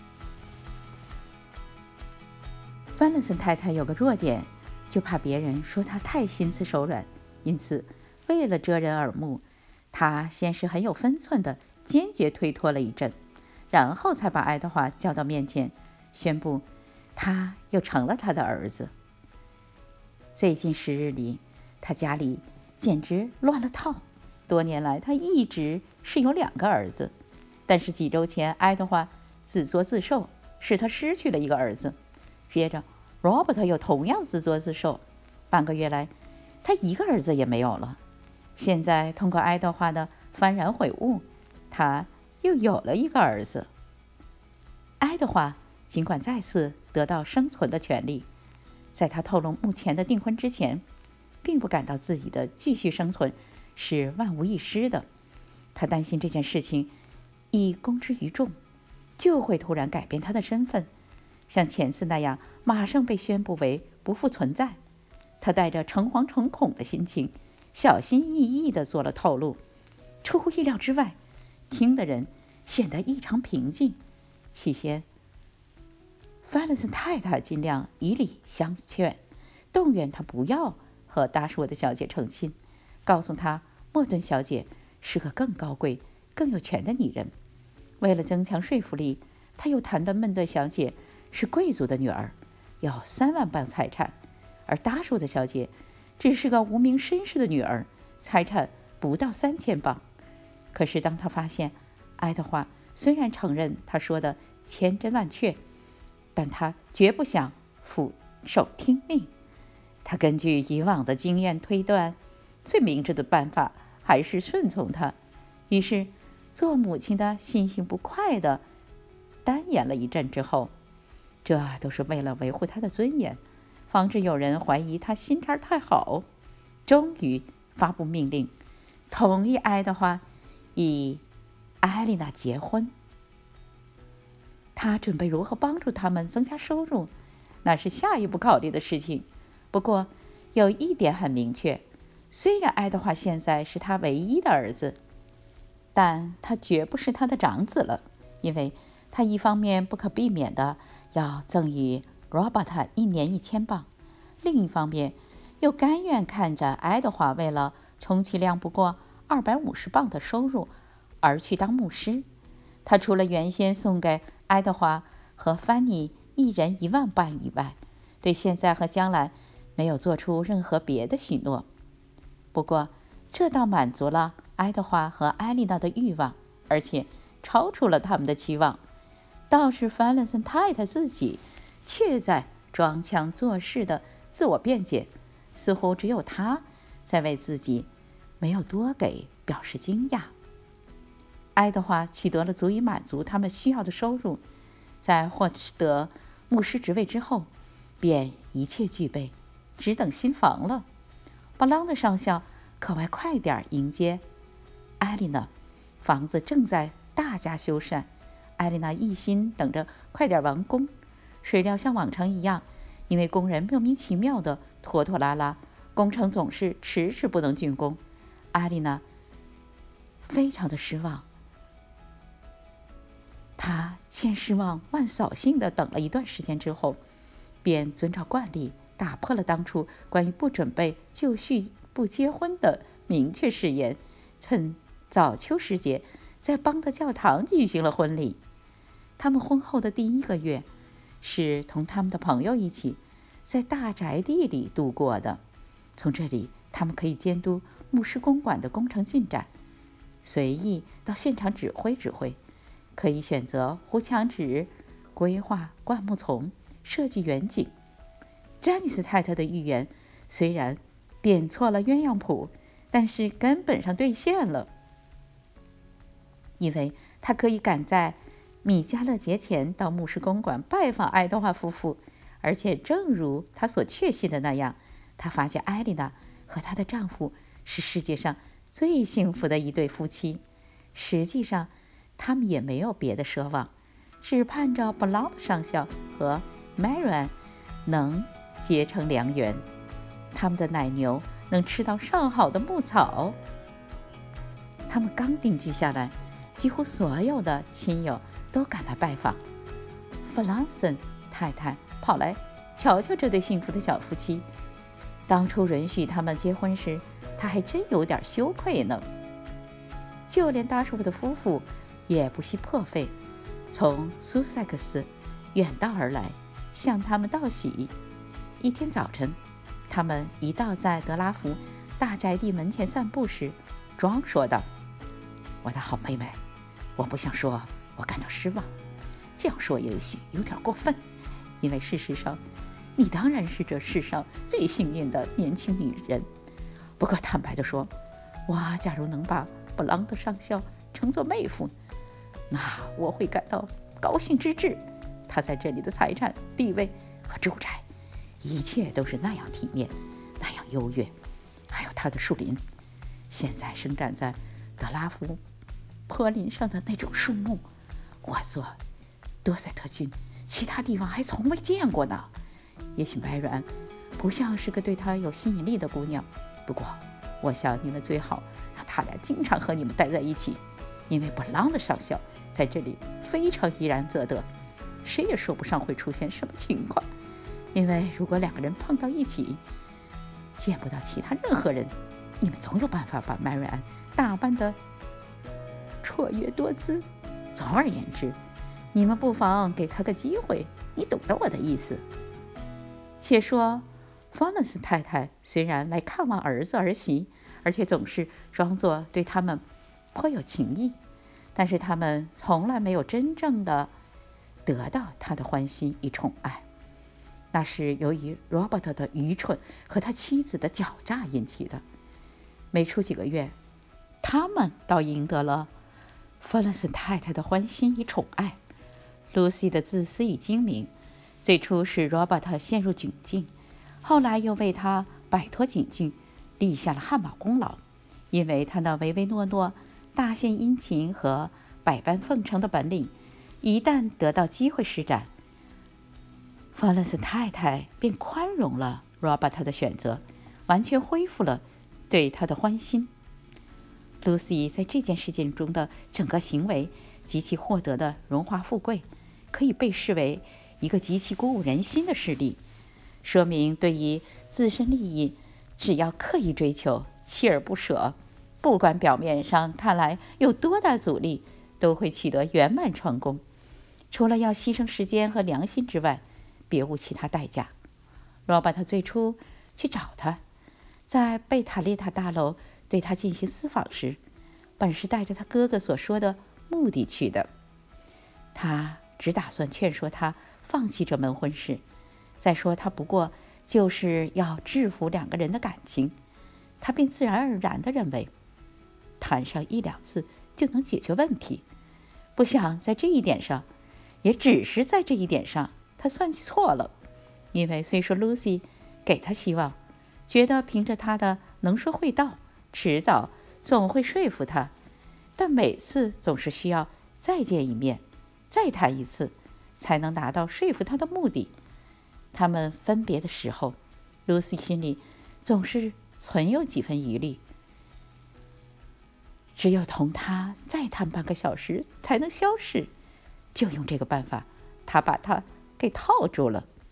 范勒森太太有个弱点，就怕别人说她太心慈手软，因此为了遮人耳目，她先是很有分寸的坚决推脱了一阵，然后才把爱德华叫到面前，宣布他又成了他的儿子。最近十日里，他家里简直乱了套。多年来，他一直是有两个儿子，但是几周前，爱德华自作自受，使他失去了一个儿子。接着 ，Robert 又同样自作自受，半个月来，他一个儿子也没有了。现在，通过爱德华的幡然悔悟，他又有了一个儿子。爱德华尽管再次得到生存的权利，在他透露目前的订婚之前，并不感到自己的继续生存是万无一失的。他担心这件事情一公之于众，就会突然改变他的身份，像前次那样马上被宣布为不复存在。他带着诚惶诚恐的心情，小心翼翼地做了透露。出乎意料之外，听的人显得异常平静。起先，范勒森太太尽量以礼相劝，动员他不要和达什沃德小姐成亲，告诉他莫顿小姐是个更高贵、更有权的女人。为了增强说服力，他又谈论莫顿小姐是贵族的女儿，有三万磅财产，而达什沃德小姐只是个无名绅士的女儿，财产不到三千磅。可是当他发现爱德华虽然承认他说的千真万确，但他绝不想俯首听命。他根据以往的经验推断，最明智的办法还是顺从他。于是做母亲的心情不快的单言了一阵之后，这都是为了维护他的尊严，防止有人怀疑他心肠太好，终于发布命令，同意爱德华与艾丽娜结婚。他准备如何帮助他们增加收入，那是下一步考虑的事情。不过有一点很明确，虽然爱德华现在是他唯一的儿子，但他绝不是他的长子了，因为他一方面不可避免的要赠予 Robert 一年一千磅，另一方面又甘愿看着爱德华为了充其量不过二百五十磅的收入而去当牧师。他除了原先送给爱德华和范妮一人一万磅以外，对现在和将来没有做出任何别的许诺。不过这倒满足了爱德华和艾丽娜的欲望，而且超出了他们的期望。倒是范勒森太太自己却在装腔作势地自我辩解，似乎只有她在为自己没有多给表示惊讶。爱德华取得了足以满足他们需要的收入，在获得牧师职位之后，便一切具备，只等新房了。巴朗的上校可外快点迎接艾丽娜，房子正在大加修缮，艾丽娜一心等着快点完工。谁料像往常一样，因为工人莫名其妙的拖拖拉拉，工程总是迟迟不能竣工。艾丽娜非常的失望，她千失望万扫兴的等了一段时间之后，便遵照惯例打破了当初关于不准备就绪不结婚的明确誓言，趁早秋时节在邦德教堂举行了婚礼。他们婚后的第一个月是同他们的朋友一起在大宅地里度过的。从这里，他们可以监督牧师公馆的工程进展，随意到现场指挥指挥，可以选择糊墙纸、规划灌木丛、设计远景。詹妮斯太太的预言虽然点错了鸳鸯谱，但是根本上兑现了，因为她可以赶在米迦勒节前到牧师公馆拜访爱德华夫妇，而且正如她所确信的那样，她发现艾丽娜和她的丈夫是世界上最幸福的一对夫妻。实际上，他们也没有别的奢望，只盼着布朗的上校和 Marian 能结成良缘，他们的奶牛能吃到上好的牧草。他们刚定居下来，几乎所有的亲友都赶来拜访。弗朗森太太跑来瞧瞧这对幸福的小夫妻。当初允许他们结婚时，他还真有点羞愧呢。就连达什伍德夫妇也不惜破费，从苏塞克斯远道而来向他们道喜。一天早晨，他们一到在德拉福大宅地门前散步时，庄说道：“我的好妹妹，我不想说我感到失望，这样说也许有点过分，因为事实上，你当然是这世上最幸运的年轻女人。不过坦白地说，我假如能把布朗德上校称作妹夫，那我会感到高兴之至。他在这里的财产、地位和住宅，一切都是那样体面，那样优越。还有他的树林，现在生长在德拉福坡林上的那种树木，我做多塞特郡其他地方还从未见过呢。也许白软不像是个对他有吸引力的姑娘，不过我想你们最好让他俩经常和你们待在一起，因为布朗的上校在这里非常怡然自得，谁也说不上会出现什么情况。因为如果两个人碰到一起，见不到其他任何人，你们总有办法把麦瑞安打扮得绰约多姿。总而言之，你们不妨给他个机会，你懂得我的意思。且说方伦斯太太虽然来看望儿子儿媳，而且总是装作对他们颇有情意，但是他们从来没有真正的得到他的欢心与宠爱。那是由于罗伯特的愚蠢和他妻子的狡诈引起的。没出几个月，他们倒赢得了弗伦斯太太的欢心与宠爱。露西的自私与精明，最初使罗伯特陷入窘境，后来又为他摆脱窘境立下了汗马功劳。因为他那唯唯诺诺、大献殷勤和百般奉承的本领，一旦得到机会施展，弗伦斯太太便宽容了罗伯特的选择，完全恢复了对他的欢心。露西在这件事情中的整个行为及其获得的荣华富贵，可以被视为一个极其鼓舞人心的事例，说明对于自身利益，只要刻意追求、锲而不舍，不管表面上看来有多大阻力，都会取得圆满成功。除了要牺牲时间和良心之外，别无其他代价。罗伯特最初去找他，在贝塔丽塔大楼对他进行私访时，本是带着他哥哥所说的目的去的。他只打算劝说他放弃这门婚事，再说他不过就是要制服两个人的感情，他便自然而然地认为谈上一两次就能解决问题。不想在这一点上，也只是在这一点上，他算计错了。因为虽说 Lucy 给他希望，觉得凭着他的能说会道，迟早总会说服他，但每次总是需要再见一面，再谈一次，才能达到说服他的目的。他们分别的时候， Lucy 心里总是存有几分疑虑，只有同他再谈半个小时才能消逝。就用这个办法，他把他给套住了。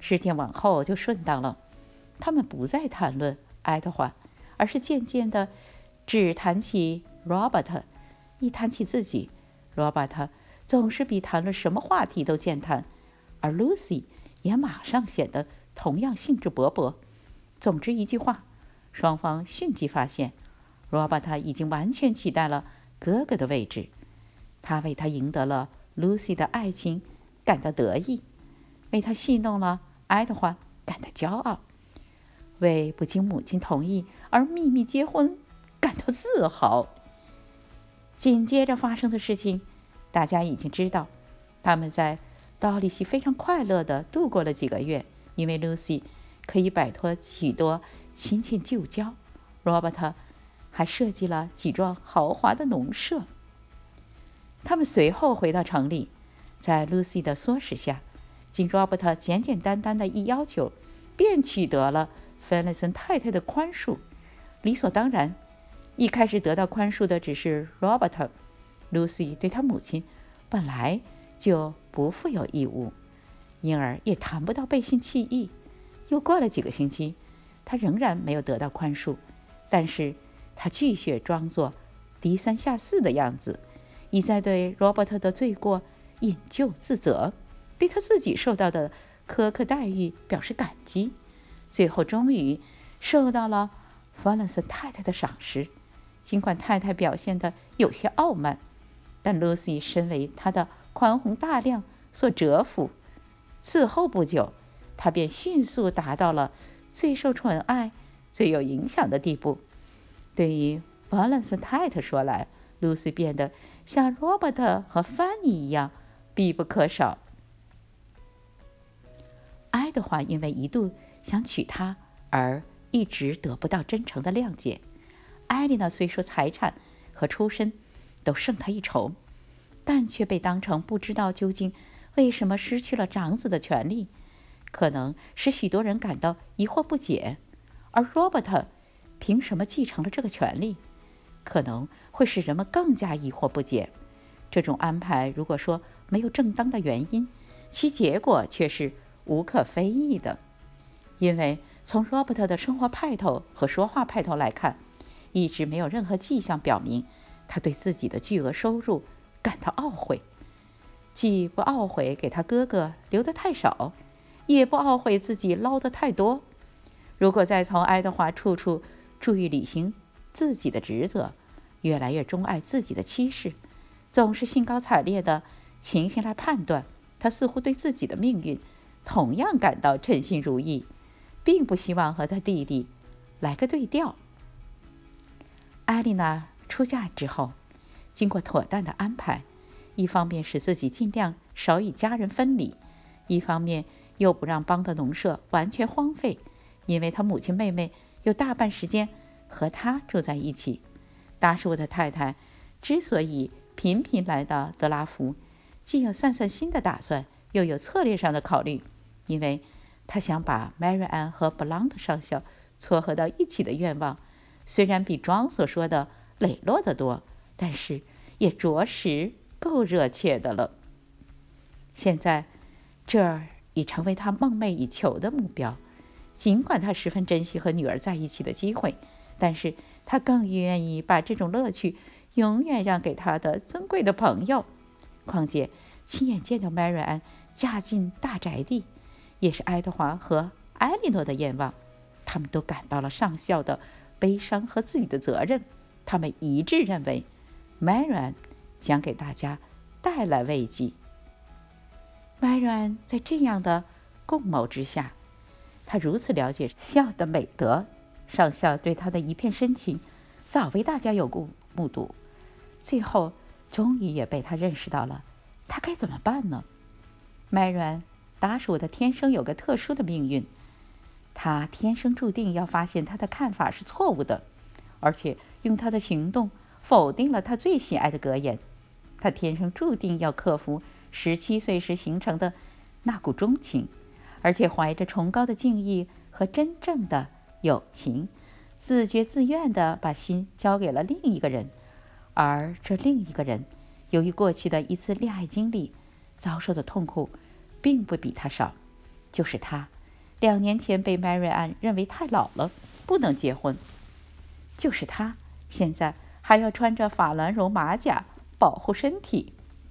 时间往后就顺当了，他们不再谈论爱德华，而是渐渐的只谈起 Robert。 一谈起自己， Robert 总是比谈论什么话题都健谈，而 Lucy 也马上显得同样兴致勃勃。总之一句话，双方迅即发现 Robert 已经完全取代了哥哥的位置。他为他赢得了 Lucy 的爱情感到得意，为他戏弄了爱德华感到骄傲，为不经母亲同意而秘密结婚感到自豪。紧接着发生的事情大家已经知道，他们在道里西非常快乐地度过了几个月，因为 Lucy 可以摆脱许多亲戚旧交。 Robert 还设计了几幢豪华的农舍。他们随后回到城里，在 Lucy 的唆使下，经 Robert 简简单单的一要求，便取得了芬雷森太太的宽恕。理所当然，一开始得到宽恕的只是 Robert。 Lucy 对他母亲本来就不负有义务，因而也谈不到背信弃义。又过了几个星期，他仍然没有得到宽恕，但是他继续装作低三下四的样子，一再对 Robert 的罪过引咎自责，对他自己受到的苛刻待遇表示感激。最后终于受到了弗兰森太太的赏识。尽管太太表现得有些傲慢，但 Lucy 身为她的宽宏大量所折服。此后不久，她便迅速达到了最受宠爱、最有影响的地步。对于弗兰森太太说来， Lucy 变得像 Robert 和 Fanny 一样必不可少。爱德华因为一度想娶她而一直得不到真诚的谅解。艾莉娜虽说财产和出身都胜他一筹，但却被当成不知道究竟为什么失去了长子的权利，可能使许多人感到疑惑不解。而 Robert 凭什么继承了这个权利，可能会使人们更加疑惑不解。这种安排如果说没有正当的原因，其结果却是无可非议的。因为从 Robert 的生活派头和说话派头来看，一直没有任何迹象表明他对自己的巨额收入感到懊悔，既不懊悔给他哥哥留得太少，也不懊悔自己捞得太多。如果再从爱德华处处注意履行自己的职责，越来越钟爱自己的妻室，总是兴高采烈的情形来判断，他似乎对自己的命运同样感到称心如意，并不希望和他弟弟来个对调。艾丽娜出嫁之后，经过妥当的安排，一方面使自己尽量少与家人分离，一方面又不让邦的农舍完全荒废，因为他母亲妹妹有大半时间和他住在一起。达什伍德太太之所以频频来到德拉福，既有散散心的打算，又有策略上的考虑，因为他想把 Mary Ann 和 Blount 上校撮合到一起的愿望，虽然比庄所说的磊落得多，但是也着实够热切的了。现在这儿已成为他梦寐以求的目标。尽管他十分珍惜和女儿在一起的机会，但是他更愿意把这种乐趣永远让给他的尊贵的朋友。况且亲眼见到 Mary Ann 嫁进大宅地，也是爱德华和艾莉诺的愿望。他们都感到了上校的悲伤和自己的责任，他们一致认为 Mary Ann 将给大家带来慰藉。Mary Ann 在这样的共谋之下，他如此了解校的美德，上校对他的一片深情早为大家有目目睹，最后终于也被他认识到了，他该怎么办呢？ Mary Ann 达什伍德天生有个特殊的命运，他天生注定要发现他的看法是错误的，而且用他的行动否定了他最喜爱的格言。他天生注定要克服十七岁时形成的那股钟情，而且怀着崇高的敬意和真正的友情，自觉自愿地把心交给了另一个人。而这另一个人由于过去的一次恋爱经历遭受的痛苦并不比他少， 就是他，两年前被 Mary Ann 认为太老了，不能结婚。就是他，现在还要穿着法兰绒马甲保护身体。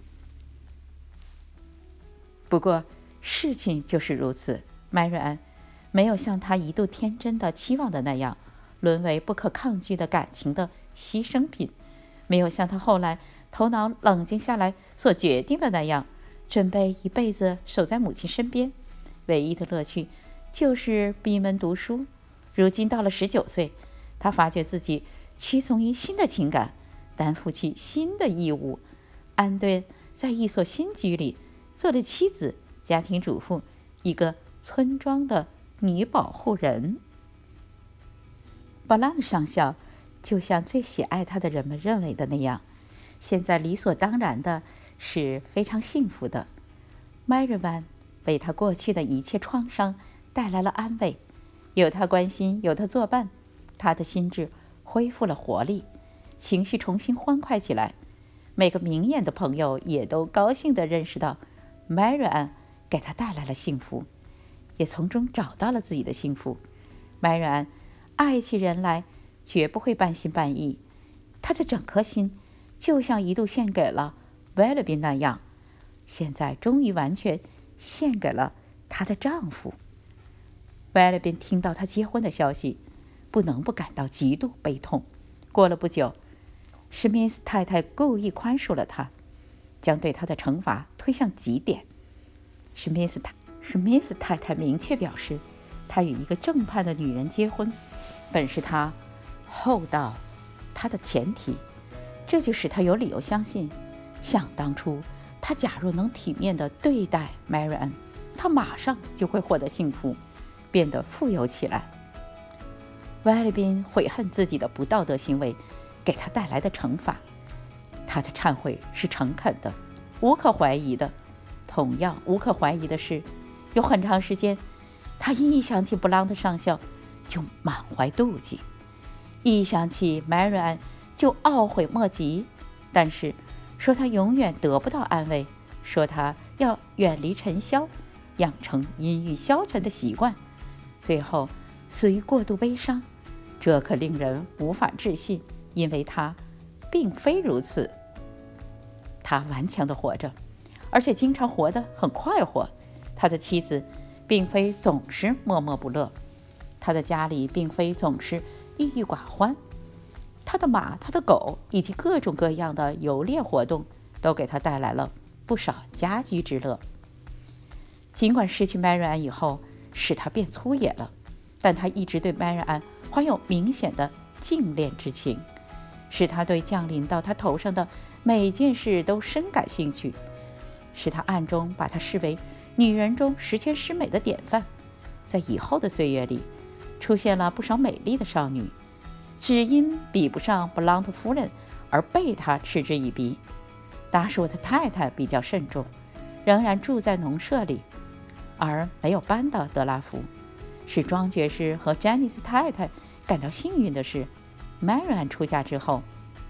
不过事情就是如此，Mary Ann没有像他一度天真的期望的那样，沦为不可抗拒的感情的牺牲品，没有像他后来头脑冷静下来所决定的那样，准备一辈子守在母亲身边，唯一的乐趣就是闭门读书。如今到了十九岁，他发觉自己屈从于新的情感，担负起新的义务，安顿在一所新居里，做了妻子、家庭主妇，一个村庄的女保护人。布朗上校就像最喜爱他的人们认为的那样，现在理所当然的是非常幸福的。Mary Ann为他过去的一切创伤带来了安慰，有他关心，有他作伴，他的心智恢复了活力，情绪重新欢快起来。每个明眼的朋友也都高兴地认识到 Mary Ann 给他带来了幸福，也从中找到了自己的幸福。Mary Ann爱起人来绝不会半信半疑，她的整颗心就像一度献给了 Willoughby 那样，现在终于完全献给了她的丈夫。Willoughby 听到她结婚的消息，不能不感到极度悲痛。过了不久，史密斯太太故意宽恕了他，将对他的惩罚推向极点。史密斯太史密斯太太明确表示，他与一个正派的女人结婚，本是他厚道他的前提，这就使他有理由相信，想当初他假若能体面地对待 Mary Ann， 他马上就会获得幸福，变得富有起来。Willoughby悔恨自己的不道德行为给他带来的惩罚，他的忏悔是诚恳的，无可怀疑的。同样无可怀疑的是，有很长时间，他一想起布朗特上校就满怀妒忌，一想起 Mary Ann 就懊悔莫及。但是说他永远得不到安慰，说他要远离尘嚣，养成阴郁消沉的习惯，最后死于过度悲伤，这可令人无法置信，因为他并非如此。他顽强地活着，而且经常活得很快活。他的妻子并非总是默默不乐，他的家里并非总是郁郁寡欢。他的马、他的狗以及各种各样的游猎活动都给他带来了不少家居之乐。尽管失去 Mary Ann 以后使他变粗野了，但他一直对 Mary Ann 怀有明显的敬恋之情，使他对降临到他头上的每件事都深感兴趣，使他暗中把她视为女人中十全十美的典范。在以后的岁月里，出现了不少美丽的少女，只因比不上布朗特夫人而被他嗤之以鼻。达什沃特太太比较慎重，仍然住在农舍里，而没有搬到德拉福。使庄爵士和詹妮斯太太感到幸运的是， Mary Ann 出嫁之后，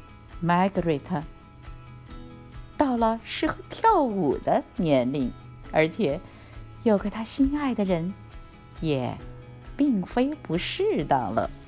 Margaret 到了适合跳舞的年龄，而且有个她心爱的人，也并非不适当了。